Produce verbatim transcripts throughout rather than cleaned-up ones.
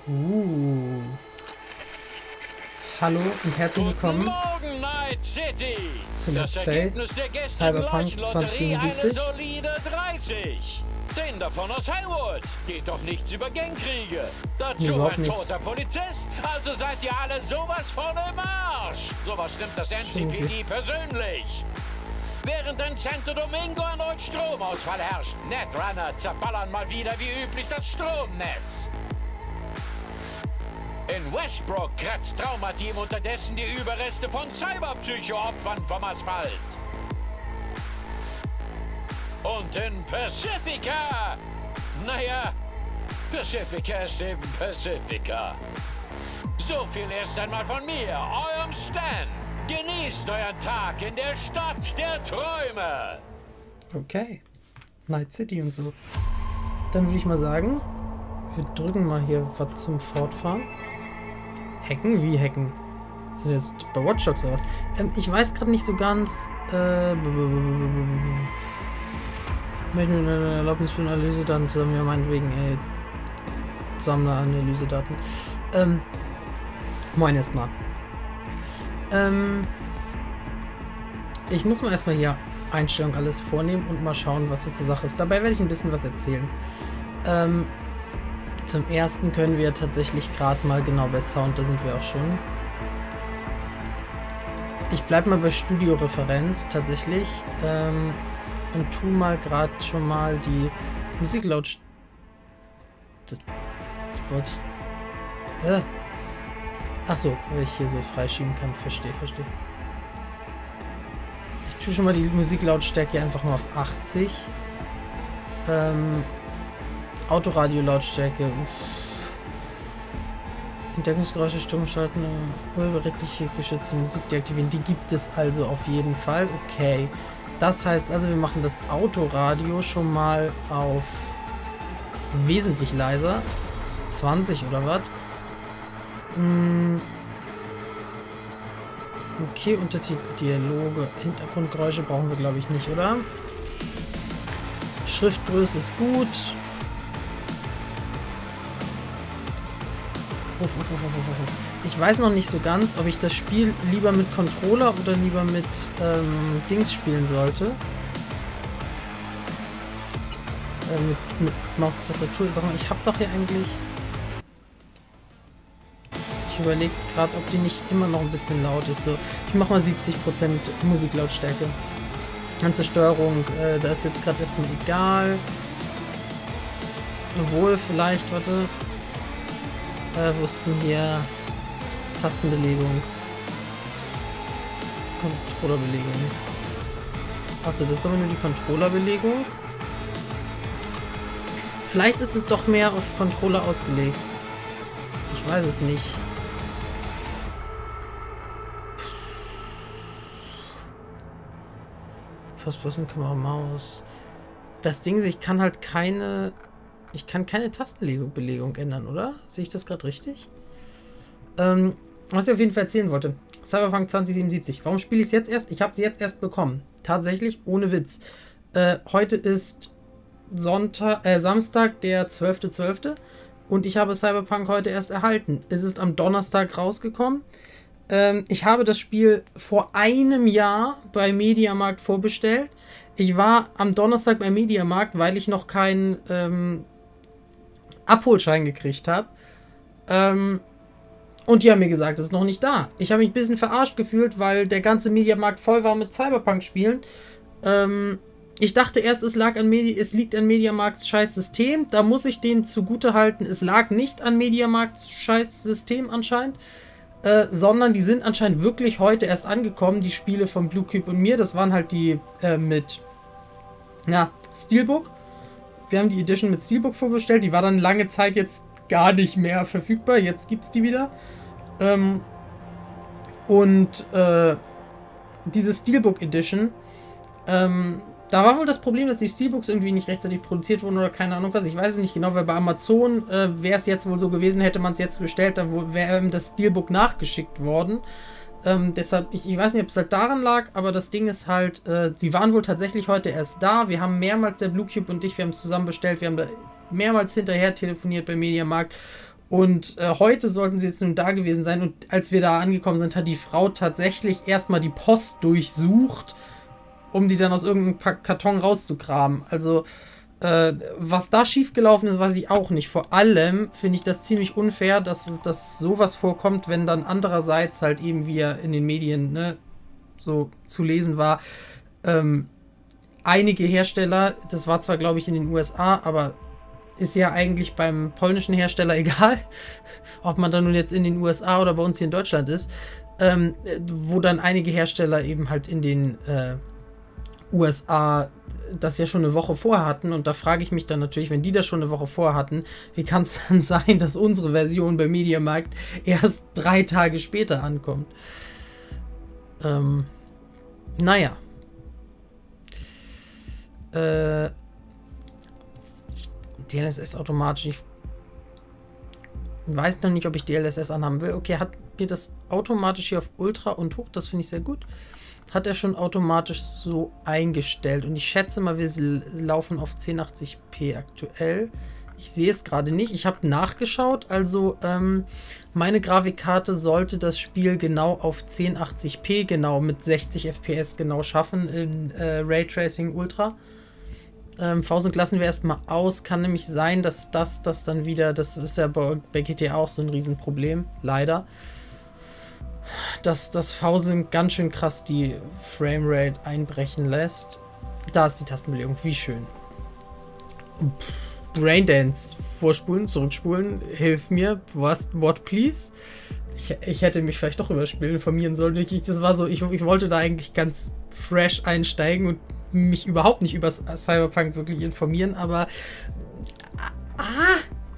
Uh. Hallo und herzlich willkommen Morgen, Night City. zum Let's Das Play Ergebnis der gestrigen Cyberpunk Leuchtlotterie zweitausendsiebenundsiebzig. eine solide dreißig. Zehn davon aus Hellwood. Geht doch nichts über Gangkriege. Dazu Überhaupt ein nichts. toter Polizist. Also seid ihr alle sowas von im Arsch. Sowas nimmt das N C P D persönlich. Während in Santo Domingo erneut Stromausfall herrscht, Netrunner zerballern mal wieder wie üblich das Stromnetz. In Westbrook kratzt Traumateam unterdessen die Überreste von Cyberpsycho-Opfern vom Asphalt. Und in Pacifica, naja, Pacifica ist eben Pacifica. So viel erst einmal von mir, eurem Stan. Genießt euren Tag in der Stadt der Träume. Okay. Night City und so. Dann würde ich mal sagen, wir drücken mal hier was zum Fortfahren. Hacken? Wie hacken? Ist das jetzt bei Watch Dogs oder was? Ähm, ich weiß gerade nicht so ganz. Äh, möchte mir eine Erlaubnis für eine Analysedaten zusammen, ja meinetwegen, ey. Sammler Analysedaten. Ähm, moin erstmal. Ähm, ich muss mal erstmal hier Einstellung alles vornehmen und mal schauen, was jetzt zur Sache ist. Dabei werde ich ein bisschen was erzählen. Ähm, zum ersten können wir tatsächlich gerade mal genau bei Sound, da sind wir auch schon. Ich bleibe mal bei Studio-Referenz tatsächlich ähm, und tu mal gerade schon mal die Musiklautstärke. Das, das wollte ich. Äh. Achso, weil ich hier so freischieben kann. Verstehe, verstehe. Ich tue schon mal die Musiklautstärke einfach mal auf achtzig. Ähm, Autoradio-Lautstärke. Entdeckungsgeräusche stumm schalten. Urheberrechtliche geschützte Musik deaktivieren. Die gibt es also auf jeden Fall. Okay. Das heißt also, wir machen das Autoradio schon mal auf wesentlich leiser. zwanzig oder was? Okay, Untertitel, Dialoge, Hintergrundgeräusche brauchen wir, glaube ich, nicht, oder? Schriftgröße ist gut. Uff, uff, uff, uff, uff. Ich weiß noch nicht so ganz, ob ich das Spiel lieber mit Controller oder lieber mit ähm, Dings spielen sollte. Äh, mit, mit Maus und Tastatur. Sag mal, ich habe doch hier eigentlich... Ich überlege gerade, ob die nicht immer noch ein bisschen laut ist. So, ich mache mal siebzig Prozent Musiklautstärke. Ganze Steuerung, äh, da ist jetzt gerade erstmal egal. Obwohl, vielleicht, warte. Äh, wo ist denn hier Tastenbelegung? Controllerbelegung. Achso, das ist aber nur die Controllerbelegung. Vielleicht ist es doch mehr auf Controller ausgelegt. Ich weiß es nicht. First-Person-Kamera, Maus. Das Ding ist, ich kann halt keine... Ich kann keine Tastenbelegung ändern, oder? Sehe ich das gerade richtig? Ähm, was ich auf jeden Fall erzählen wollte. Cyberpunk zwanzig siebenundsiebzig. Warum spiele ich es jetzt erst? Ich habe sie jetzt erst bekommen. Tatsächlich, ohne Witz. Äh, heute ist Sonntag, äh, Samstag, der zwölfte zwölfte und ich habe Cyberpunk heute erst erhalten. Es ist am Donnerstag rausgekommen. Ähm, ich habe das Spiel vor einem Jahr bei Mediamarkt vorbestellt. Ich war am Donnerstag bei Mediamarkt, weil ich noch keinen ähm, Abholschein gekriegt habe. Ähm, und die haben mir gesagt, es ist noch nicht da. Ich habe mich ein bisschen verarscht gefühlt, weil der ganze Mediamarkt voll war mit Cyberpunk-Spielen. Ähm, ich dachte erst, es, lag an Medi es liegt an Mediamarkts scheiß System. Da muss ich denen zugute halten, es lag nicht an Mediamarkts scheiß System anscheinend. Äh, sondern die sind anscheinend wirklich heute erst angekommen, die Spiele von Blue Cube und mir. Das waren halt die äh, mit ja, Steelbook. Wir haben die Edition mit Steelbook vorbestellt. Die war dann lange Zeit jetzt gar nicht mehr verfügbar. Jetzt gibt es die wieder. Ähm, und äh, diese Steelbook Edition, ähm, da war wohl das Problem, dass die Steelbooks irgendwie nicht rechtzeitig produziert wurden oder keine Ahnung was. Ich weiß es nicht genau, weil bei Amazon äh, wäre es jetzt wohl so gewesen, hätte man es jetzt bestellt, da wäre das Steelbook nachgeschickt worden. Ähm, deshalb, ich, ich weiß nicht, ob es halt daran lag, aber das Ding ist halt, äh, sie waren wohl tatsächlich heute erst da. Wir haben mehrmals, der Blue Cube und ich, wir haben es zusammen bestellt, wir haben da mehrmals hinterher telefoniert beim Mediamarkt Und äh, heute sollten sie jetzt nun da gewesen sein. Und als wir da angekommen sind, hat die Frau tatsächlich erstmal die Post durchsucht, um die dann aus irgendeinem Karton rauszukramen. Also, äh, was da schiefgelaufen ist, weiß ich auch nicht. Vor allem finde ich das ziemlich unfair, dass, dass sowas vorkommt, wenn dann andererseits halt eben, wie ja in den Medien, ne, so zu lesen war, ähm, einige Hersteller, das war zwar, glaube ich, in den U S A, aber ist ja eigentlich beim polnischen Hersteller egal, ob man dann nun jetzt in den U S A oder bei uns hier in Deutschland ist, ähm, wo dann einige Hersteller eben halt in den äh, U S A das ja schon eine Woche vorher hatten. Und da frage ich mich dann natürlich, wenn die das schon eine Woche vorher hatten, wie kann es dann sein, dass unsere Version beim Mediamarkt erst drei Tage später ankommt? Ähm, naja. Äh, D L S S automatisch. Ich weiß noch nicht, ob ich D L S S anhaben will. Okay, hat mir das automatisch hier auf Ultra und Hoch, das finde ich sehr gut. Hat er schon automatisch so eingestellt. Und ich schätze mal, wir laufen auf zehn achtzig p aktuell. Ich sehe es gerade nicht. Ich habe nachgeschaut. Also ähm, meine Grafikkarte sollte das Spiel genau auf zehn achtzig p, genau mit sechzig F P S genau schaffen in äh, Raytracing Ultra. Ähm, Faust lassen wir erstmal aus. Kann nämlich sein, dass das, das dann wieder, das ist ja bei, bei G T A auch so ein Riesenproblem, leider. Dass das Faust ganz schön krass die Framerate einbrechen lässt. Da ist die Tastenbelegung, wie schön. Braindance, vorspulen, zurückspulen, hilf mir, was, what please? Ich, ich hätte mich vielleicht doch über Spiel informieren sollen. Ich, das war so, ich, ich wollte da eigentlich ganz fresh einsteigen und mich überhaupt nicht über Cyberpunk wirklich informieren, aber ah,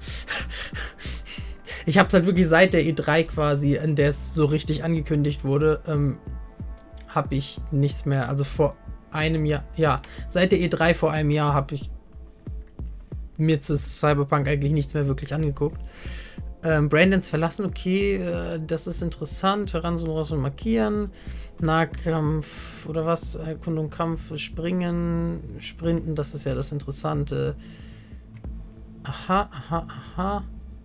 ich habe es halt wirklich seit der E drei quasi, in der es so richtig angekündigt wurde, ähm, habe ich nichts mehr, also vor einem Jahr, ja, seit der E drei vor einem Jahr habe ich mir zu Cyberpunk eigentlich nichts mehr wirklich angeguckt. Ähm, Brandons verlassen, okay, äh, das ist interessant. Heranzoomen, raus und markieren. Nahkampf oder was? Erkundung, Kampf, Springen, Sprinten, das ist ja das Interessante. Aha, aha, aha.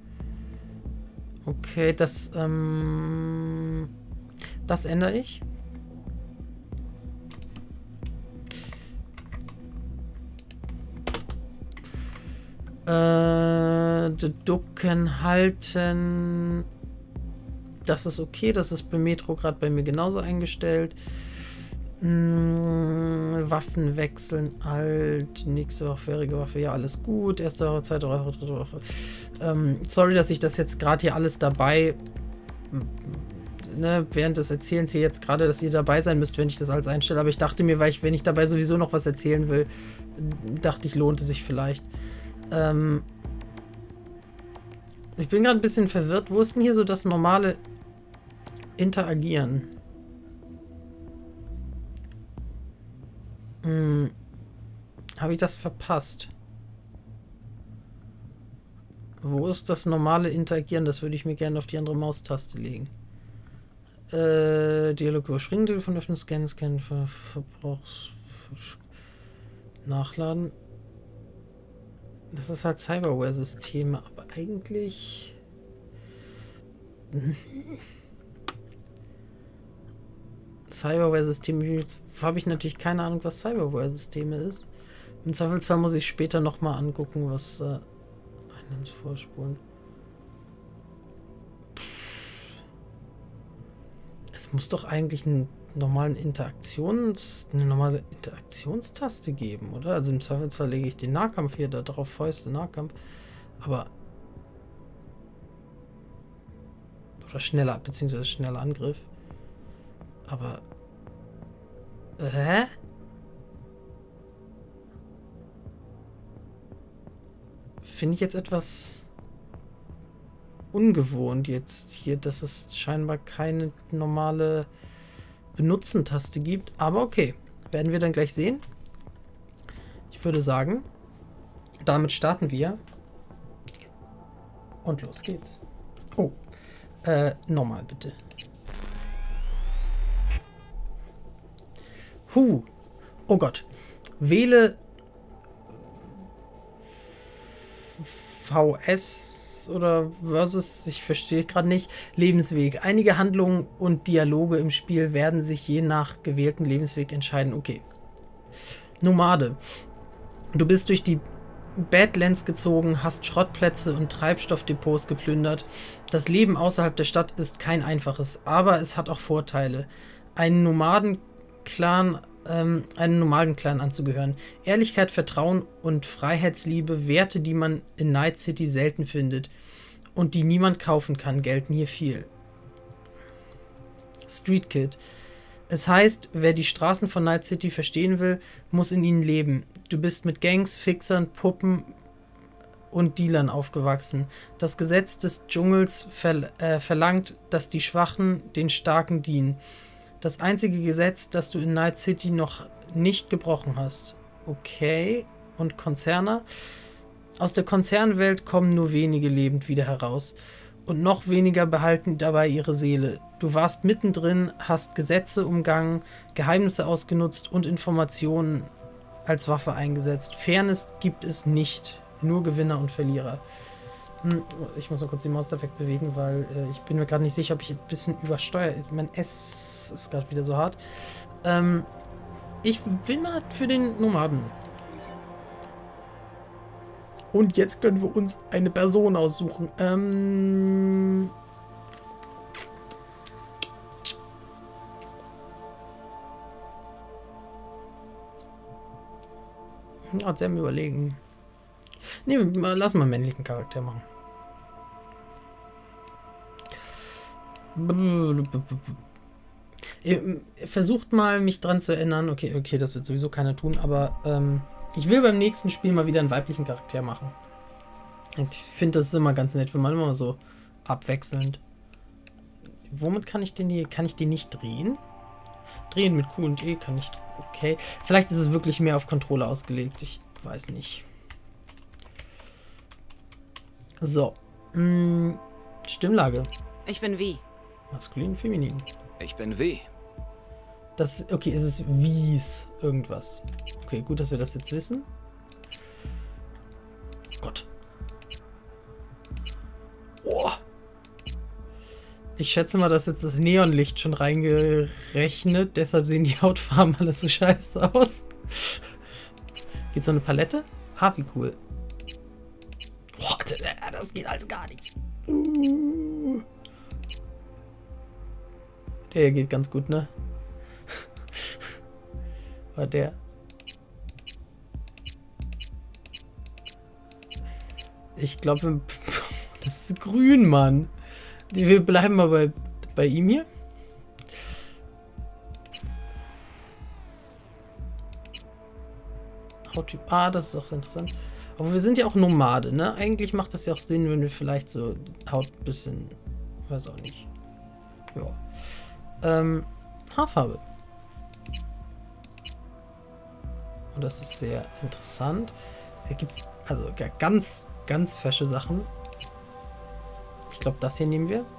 Okay, das, ähm, das ändere ich. Äh, Ducken halten. Das ist okay. Das ist bei Metro gerade bei mir genauso eingestellt. Hm, Waffen wechseln. Alt. Nächste Waffe, vorherige Waffe. Ja, alles gut. Erste Waffe, zweite Waffe, dritte Waffe. Ähm, sorry, dass ich das jetzt gerade hier alles dabei. Ne, während des Erzählens hier jetzt gerade, dass ihr dabei sein müsst, wenn ich das alles einstelle. Aber ich dachte mir, weil ich, wenn ich dabei sowieso noch was erzählen will, dachte ich, lohnt es sich vielleicht. Ähm, ich bin gerade ein bisschen verwirrt. Wo ist denn hier so das normale Interagieren? Hm. Habe ich das verpasst? Wo ist das normale Interagieren? Das würde ich mir gerne auf die andere Maustaste legen. Äh, Dialog überspringen, Telefon öffnen, scannen, scannen, Ver Verbrauchs... Nachladen. Das ist halt Cyberware-Systeme, aber eigentlich... Cyberware-Systeme, jetzt habe ich natürlich keine Ahnung, was Cyberware-Systeme ist. Im Zweifelsfall muss ich später nochmal angucken, was... Äh, vorspulen. Es muss doch eigentlich einen normalen Interaktions... eine normale Interaktionstaste geben, oder? Also im Zweifelsfall lege ich den Nahkampf hier da drauf, Fäuste, Nahkampf. Aber... oder schneller, beziehungsweise schneller Angriff. Aber... Hä? Finde ich jetzt etwas ungewohnt jetzt hier, dass es scheinbar keine normale Benutzen-Taste gibt. Aber okay, werden wir dann gleich sehen. Ich würde sagen, damit starten wir. Und los geht's. Oh, äh, nochmal bitte. Huh. Oh Gott. Wähle V S X oder versus, ich verstehe gerade nicht, Lebensweg. Einige Handlungen und Dialoge im Spiel werden sich je nach gewählten Lebensweg entscheiden. Okay. Nomade. Du bist durch die Badlands gezogen, hast Schrottplätze und Treibstoffdepots geplündert. Das Leben außerhalb der Stadt ist kein einfaches, aber es hat auch Vorteile. Einen Nomadenclan, ähm, einen Nomadenclan anzugehören. Ehrlichkeit, Vertrauen und Freiheitsliebe, Werte, die man in Night City selten findet und die niemand kaufen kann, gelten hier viel. Street Kid. Es heißt, wer die Straßen von Night City verstehen will, muss in ihnen leben. Du bist mit Gangs, Fixern, Puppen und Dealern aufgewachsen. Das Gesetz des Dschungels ver äh, verlangt, dass die Schwachen den Starken dienen. Das einzige Gesetz, das du in Night City noch nicht gebrochen hast. Okay. Und Konzerne? Aus der Konzernwelt kommen nur wenige lebend wieder heraus. Und noch weniger behalten dabei ihre Seele. Du warst mittendrin, hast Gesetze umgangen, Geheimnisse ausgenutzt und Informationen als Waffe eingesetzt. Fairness gibt es nicht. Nur Gewinner und Verlierer. Hm, ich muss mal kurz die Maus da wegbewegen, weil äh, ich bin mir gerade nicht sicher, ob ich ein bisschen übersteuere. Mein S ist gerade wieder so hart. Ähm, ich bin mal für den Nomaden. Und jetzt können wir uns eine Person aussuchen. Ähm... Gerade sehr am Überlegen. Ne, lass mal einen männlichen Charakter machen. Versucht mal, mich dran zu erinnern. Okay, okay, das wird sowieso keiner tun, aber ähm, ich will beim nächsten Spiel mal wieder einen weiblichen Charakter machen. Ich finde, das ist immer ganz nett, wenn man immer so abwechselnd. Womit kann ich denn die? Kann ich die nicht drehen? Drehen mit Q und E kann ich. Okay. Vielleicht ist es wirklich mehr auf Controller ausgelegt. Ich weiß nicht. So. Hm, Stimmlage. Ich bin wie. Maskulin, feminin. Ich bin W. Das, okay, es ist Wies irgendwas. Okay, gut, dass wir das jetzt wissen. Gott. Oh. Ich schätze mal, dass jetzt das Neonlicht schon reingerechnet. Deshalb sehen die Hautfarben alles so scheiße aus. Geht so eine Palette? Ah, wie cool. Boah, das geht alles gar nicht. Uh. Der hier geht ganz gut, ne? War der. Ich glaube, das ist grün, Mann. Wir bleiben mal bei, bei ihm hier. Hauttyp. Ah, das ist auch sehr interessant. Aber wir sind ja auch Nomade, ne? Eigentlich macht das ja auch Sinn, wenn wir vielleicht so Haut ein bisschen. Weiß auch nicht. Ja. Ähm, Haarfarbe. Und das ist sehr interessant. Da gibt es also ganz, ganz fesche Sachen. Ich glaube, das hier nehmen wir.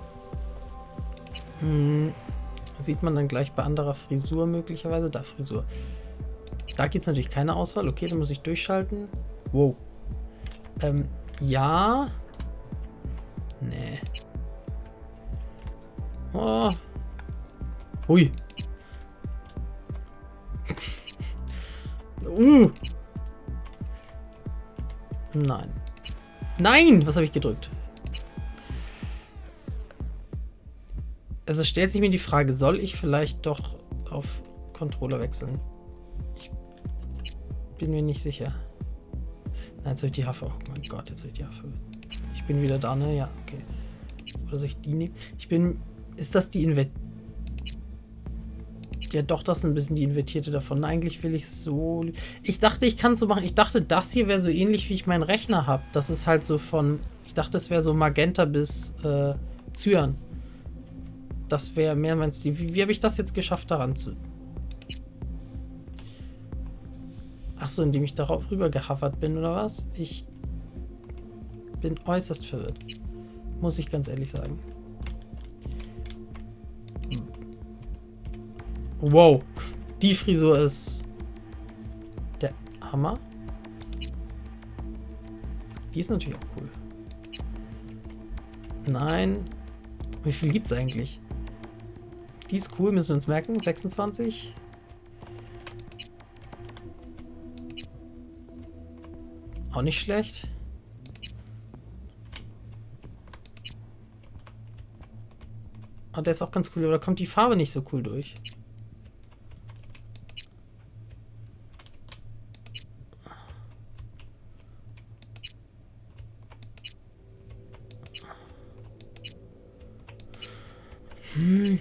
Hm, sieht man dann gleich bei anderer Frisur möglicherweise. Da Frisur. Da gibt es natürlich keine Auswahl. Okay, dann muss ich durchschalten. Wow. Ähm, ja. Nee. Oh. Hui. uh. Nein. Nein! Was habe ich gedrückt? Also stellt sich mir die Frage, soll ich vielleicht doch auf Controller wechseln? Ich bin mir nicht sicher. Nein, jetzt habe ich die Haarfarbe. Oh mein Gott, jetzt habe ich die Haarfarbe. Ich bin wieder da, ne? Ja, okay. Oder soll ich die nehmen? Ich bin... Ist das die Inver... Ja, doch, das ist ein bisschen die invertierte davon. Eigentlich will ich so... Ich dachte, ich kann es so machen. Ich dachte, das hier wäre so ähnlich, wie ich meinen Rechner habe. Das ist halt so von... Ich dachte, das wäre so Magenta bis äh, Cyan. Das wäre mehr mein Stil. Wie, wie habe ich das jetzt geschafft, daran zu... Achso, indem ich darauf rüber gehavert bin, oder was? Ich bin äußerst verwirrt. Muss ich ganz ehrlich sagen. Wow. Die Frisur ist der Hammer. Die ist natürlich auch cool. Nein. Wie viel gibt's eigentlich? Die ist cool, müssen wir uns merken. sechsundzwanzig. Auch nicht schlecht. Ah, der ist auch ganz cool, aber da kommt die Farbe nicht so cool durch. Hm.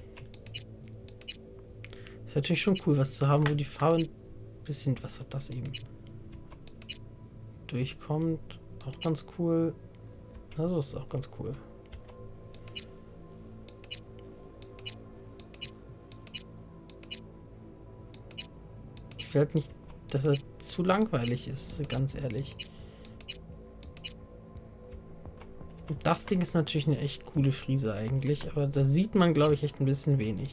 Ist natürlich schon cool, was zu haben, wo die Farbe ein bisschen, was hat das eben? Durchkommt. Auch ganz cool. Also ist auch ganz cool. Ich will halt nicht, dass er zu langweilig ist, ganz ehrlich. Und das Ding ist natürlich eine echt coole Frise eigentlich, aber da sieht man, glaube ich, echt ein bisschen wenig.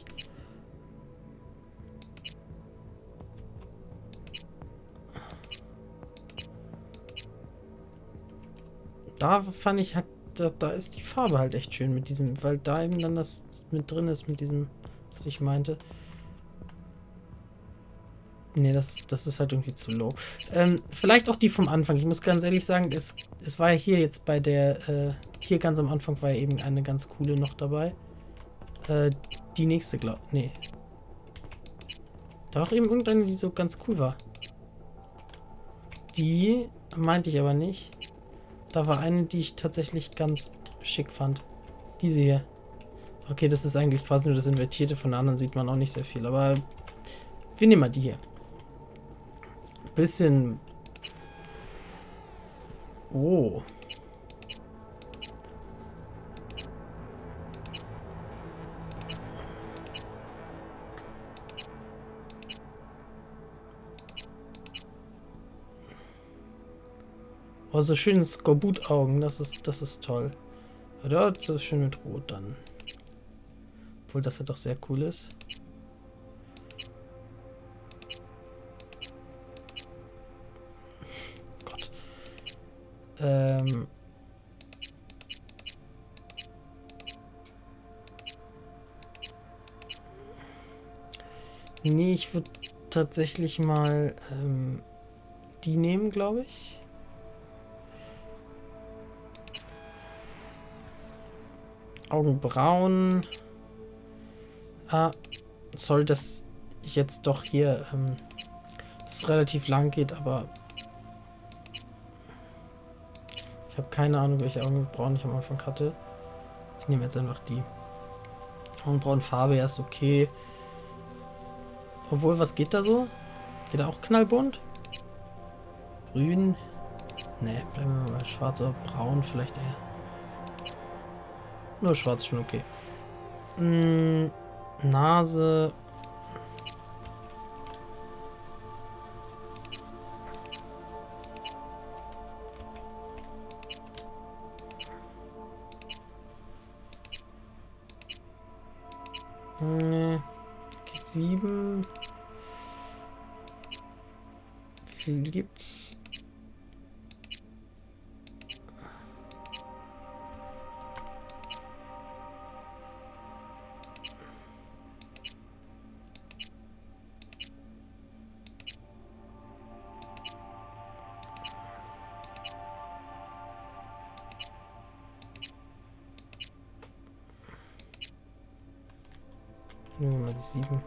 Da fand ich, hat, da, da ist die Farbe halt echt schön mit diesem, weil da eben dann das mit drin ist, mit diesem, was ich meinte. Nee, das, das ist halt irgendwie zu low. Ähm, vielleicht auch die vom Anfang. Ich muss ganz ehrlich sagen, es, es war ja hier jetzt bei der, äh, hier ganz am Anfang war ja eben eine ganz coole noch dabei. Äh, die nächste, glaub nee. Da war auch eben irgendeine, die so ganz cool war. Die meinte ich aber nicht. Da war eine, die ich tatsächlich ganz schick fand. Diese hier. Okay, das ist eigentlich quasi nur das Invertierte. Von der anderen sieht man auch nicht sehr viel. Aber wir nehmen mal die hier. Bisschen... Oh. Oh, so schöne Skorbut-Augen. Das ist, das ist toll. Oder? So schön mit Rot dann. Obwohl das ja doch sehr cool ist. Gott. Ähm. Nee, ich würde tatsächlich mal ähm, die nehmen, glaube ich. Augenbrauen. Ah, sorry, dass ich jetzt doch hier ähm, das relativ lang geht, aber ich habe keine Ahnung, welche Augenbrauen ich am Anfang hatte. Ich nehme jetzt einfach die. Augenbrauenfarbe, ja, ist okay. Obwohl, was geht da so? Geht da auch knallbunt? Grün? Ne, bleiben wir mal schwarz oder braun vielleicht eher. Nur schwarz schon okay. Hm, Nase. Nee. sieben. Wie viel gibt's? Nehmen wir mal die sieben.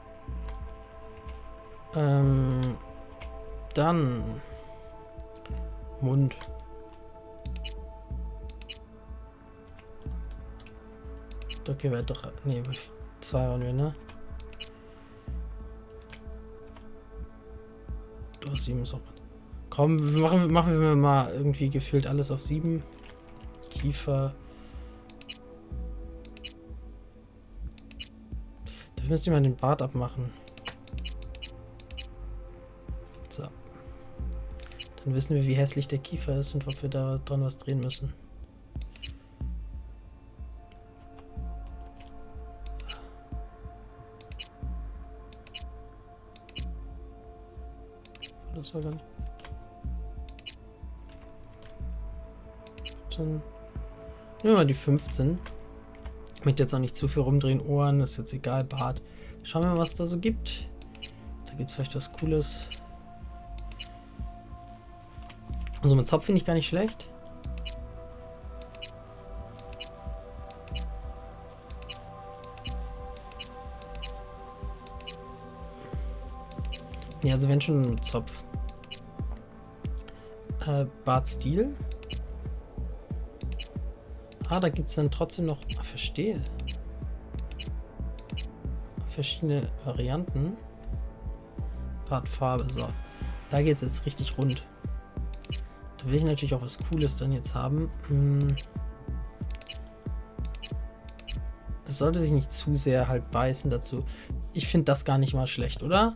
Ähm, dann Mund. Okay, wir drei. Nee, zwei waren wir, ne? Oh, sieben ist auch. Komm, machen, machen wir mal irgendwie gefühlt alles auf sieben. Kiefer. Dafür müsste ich mal den Bart abmachen. So. Dann wissen wir, wie hässlich der Kiefer ist und ob wir da dran was drehen müssen. Das war dann. Dann Nehmen wir mal die fünfzehn. Ich möchte jetzt auch nicht zu viel rumdrehen. Ohren, ist jetzt egal. Bart. Schauen wir mal, was da so gibt. Da gibt es vielleicht was Cooles. Also mit Zopf finde ich gar nicht schlecht. Ja, also wenn schon mit Zopf. Äh, Bartstil. Ah, da gibt es dann trotzdem noch... Ah, verstehe. Verschiedene Varianten. Bartfarbe, so. Da geht es jetzt richtig rund. Da will ich natürlich auch was Cooles dann jetzt haben. Hm. Es sollte sich nicht zu sehr halt beißen dazu. Ich finde das gar nicht mal schlecht, oder?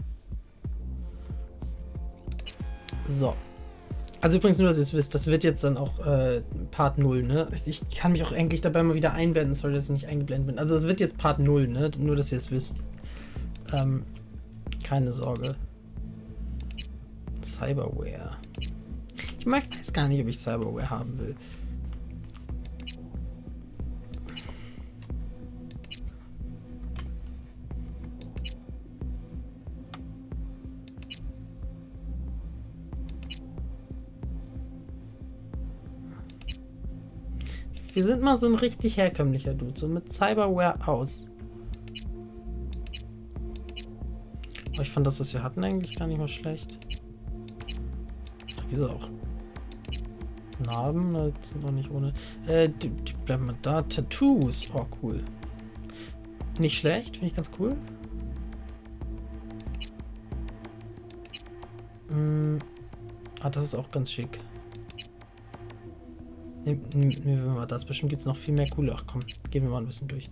So. Also übrigens nur, dass ihr es wisst, das wird jetzt dann auch äh, Part null, ne? Ich kann mich auch eigentlich dabei mal wieder einblenden, sorry, dass ich nicht eingeblendet bin. Also es wird jetzt Part null, ne? Nur, dass ihr es wisst. Ähm, keine Sorge. Cyberware. Ich weiß gar nicht, ob ich Cyberware haben will. Wir sind mal so ein richtig herkömmlicher Dude, so mit Cyberware aus. Aber ich fand das, was wir hatten, eigentlich gar nicht mal schlecht. Da gibt es auch Narben, das sind noch nicht ohne. Äh, die, die bleiben mal da. Tattoos, oh cool. Nicht schlecht, finde ich ganz cool. Hm. Ah, das ist auch ganz schick. Nehmen wir mal das. Bestimmt gibt es noch viel mehr coole. Ach komm, gehen wir mal ein bisschen durch.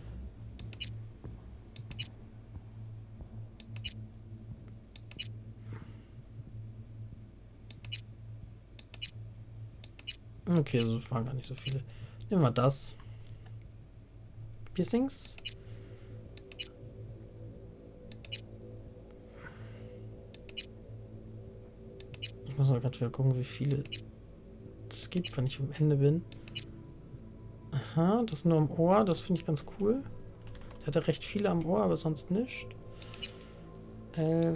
Okay, so waren gar nicht so viele. Nehmen wir das. Piercings. Ich muss mal gerade wieder gucken, wie viele es gibt, wenn ich am Ende bin. Aha, das nur am Ohr, das finde ich ganz cool. Der hatte recht viele am Ohr, aber sonst nicht. Äh,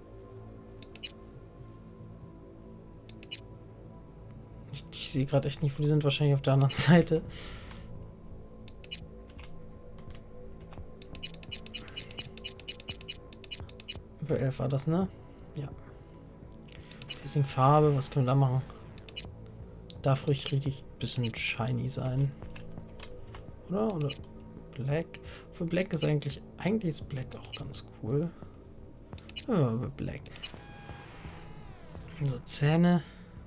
ich ich sehe gerade echt nicht, wo die sind. Wahrscheinlich auf der anderen Seite. Bei elf war das, ne? Ja. Piercing Farbe, was können wir da machen? Darf ruhig richtig ein bisschen shiny sein. Oder? Oder Black? Für Black ist eigentlich... Eigentlich ist Black auch ganz cool. Ja, Black. So, Zähne.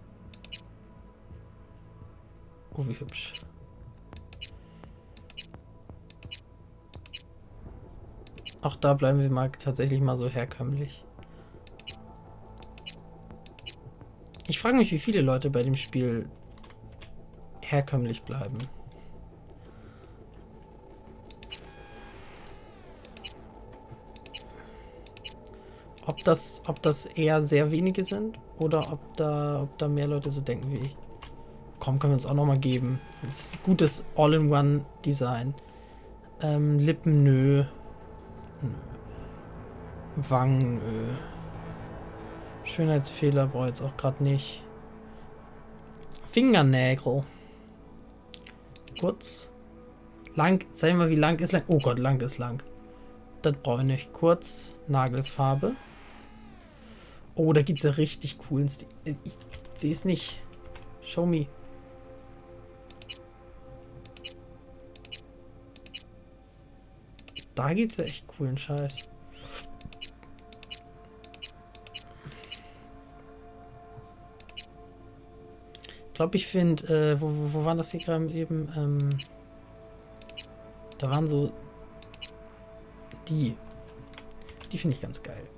Oh, wie hübsch. Auch da bleiben wir mal tatsächlich mal so herkömmlich. Ich frage mich, wie viele Leute bei dem Spiel herkömmlich bleiben. Ob das, ob das eher sehr wenige sind oder ob da, ob da mehr Leute so denken wie ich. Komm, können wir uns auch noch mal geben. Das ist gutes All-in-One-Design. Ähm, Lippen, nö. nö. Wangen, nö. Schönheitsfehler brauche ich jetzt auch gerade nicht. Fingernägel. Kurz. Lang. Sag mal, wie lang ist lang? Oh Gott, lang ist lang. Das brauche ich nicht. Kurz. Nagelfarbe. Oh, da gibt es ja richtig coolen Stil. Ich, ich sehe es nicht. Show me. Da gibt es ja echt coolen Scheiß. Ich glaube, ich finde, äh, wo, wo, wo waren das hier gerade eben? Ähm, da waren so die. Die finde ich ganz geil.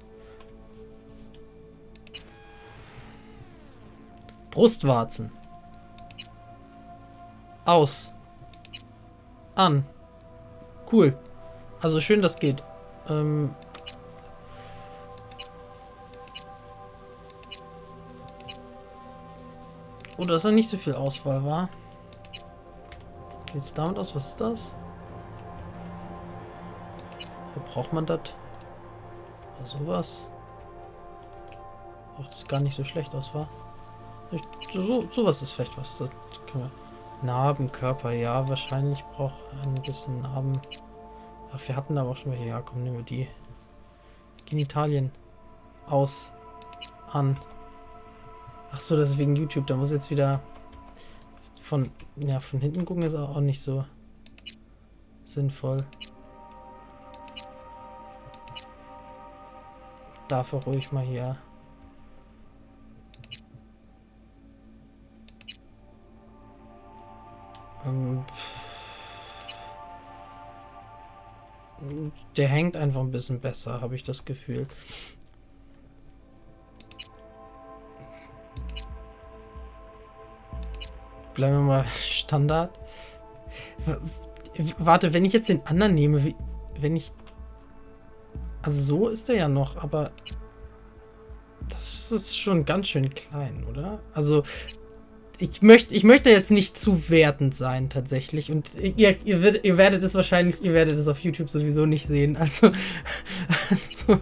Brustwarzen. Aus. An. Cool. Also schön, das geht. Ähm oh, dass da nicht so viel Auswahl war. Wie sieht's damit aus? Was ist das? Wo braucht man das? Oder sowas? Ach, das sieht gar nicht so schlecht aus, wa? Ich, so, sowas ist vielleicht was. Das können wir. Narben, Körper, ja, wahrscheinlich braucht ein bisschen Narben. Ach, wir hatten aber auch schon welche. Ja, komm, nehmen wir die. Genitalien. Aus. An. Ach so, das ist wegen YouTube. Da muss jetzt wieder von, ja, von hinten gucken ist auch nicht so sinnvoll. Dafür ruhig mal hier. Ähm, der hängt einfach ein bisschen besser, habe ich das Gefühl. Bleiben wir mal Standard. W warte, wenn ich jetzt den anderen nehme, wie, wenn ich... Also so ist er ja noch, aber... Das ist schon ganz schön klein, oder? Also... Ich möchte, ich möchte jetzt nicht zu wertend sein, tatsächlich. Und ihr, ihr, wird, ihr werdet es wahrscheinlich, ihr werdet es auf YouTube sowieso nicht sehen. Also, also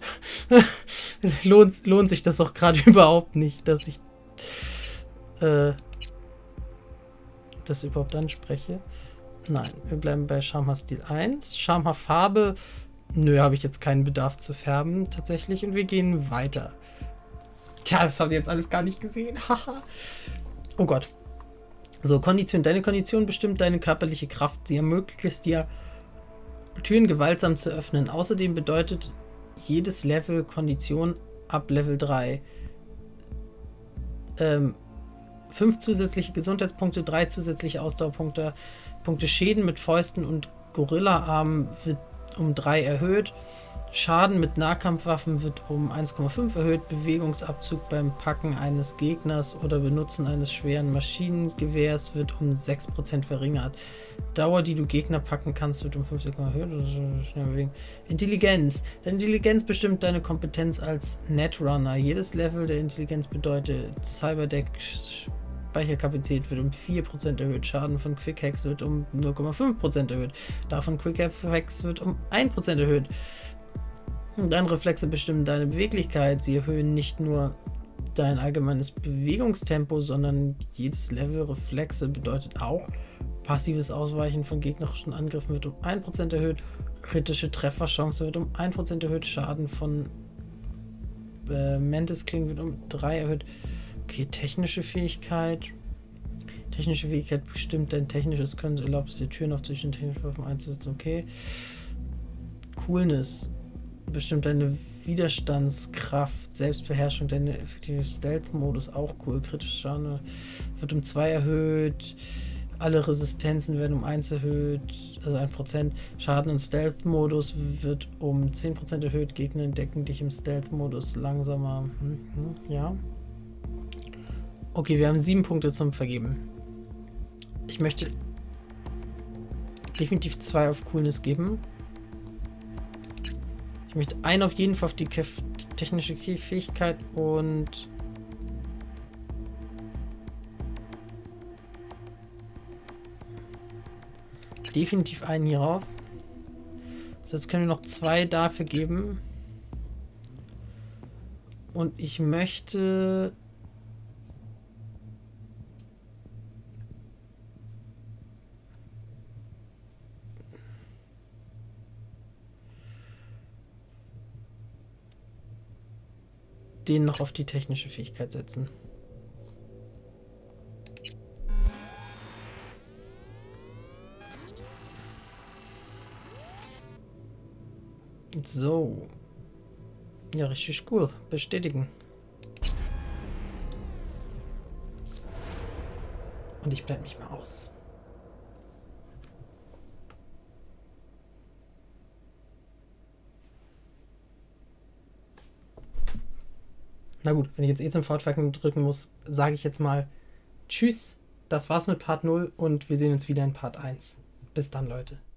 lohnt, lohnt sich das auch gerade überhaupt nicht, dass ich äh, das überhaupt anspreche. Nein, wir bleiben bei Schamhaar-Stil eins. Schamhaar-Farbe, nö, habe ich jetzt keinen Bedarf zu färben, tatsächlich. Und wir gehen weiter. Tja, das habt ihr jetzt alles gar nicht gesehen. Haha. Oh Gott. So, Kondition. Deine Kondition bestimmt deine körperliche Kraft. Sie ermöglicht es dir, Türen gewaltsam zu öffnen. Außerdem bedeutet jedes Level Kondition ab Level drei. Ähm, fünf zusätzliche Gesundheitspunkte, drei zusätzliche Ausdauerpunkte, Punkte Schäden mit Fäusten und Gorilla-Armen wird um drei erhöht. Schaden mit Nahkampfwaffen wird um eins Komma fünf erhöht, Bewegungsabzug beim Packen eines Gegners oder Benutzen eines schweren Maschinengewehrs wird um sechs Prozent verringert. Dauer, die du Gegner packen kannst, wird um fünf Sekunden erhöht. Oder so schnell bewegen. Intelligenz. Deine Intelligenz bestimmt deine Kompetenz als Netrunner. Jedes Level der Intelligenz bedeutet Cyberdeck Speicherkapazität wird um vier Prozent erhöht, Schaden von Quick Hacks wird um null Komma fünf Prozent erhöht, davon Quick Hacks wird um ein Prozent erhöht. Deine Reflexe bestimmen deine Beweglichkeit. Sie erhöhen nicht nur dein allgemeines Bewegungstempo, sondern jedes Level Reflexe bedeutet auch, passives Ausweichen von gegnerischen Angriffen wird um ein Prozent erhöht, kritische Trefferchance wird um ein Prozent erhöht, Schaden von äh, Mantis-Klingen wird um drei erhöht. Okay, technische Fähigkeit. Technische Fähigkeit bestimmt dein technisches Können, erlaubt es dir Türen auf zwischen technischen Waffen einzusetzen. Okay. Coolness. Bestimmt deine Widerstandskraft, Selbstbeherrschung, deine effektive Stealth-Modus, auch cool. Kritische Schaden wird um zwei erhöht. Alle Resistenzen werden um eins erhöht, also ein Prozent. Schaden und Stealth-Modus wird um zehn Prozent erhöht. Gegner entdecken dich im Stealth-Modus langsamer. Hm, hm, ja. Okay, wir haben sieben Punkte zum Vergeben. Ich möchte definitiv zwei auf Coolness geben. Ich möchte einen auf jeden Fall auf die, die technische Fähigkeit und definitiv einen hierauf. So, jetzt können wir noch zwei dafür geben. Und ich möchte den noch auf die technische Fähigkeit setzen. So. Ja, richtig cool. Bestätigen. Und ich blende mich mal aus. Na gut, wenn ich jetzt eh zum Fortfahren drücken muss, sage ich jetzt mal Tschüss, das war's mit Part null und wir sehen uns wieder in Part eins. Bis dann, Leute.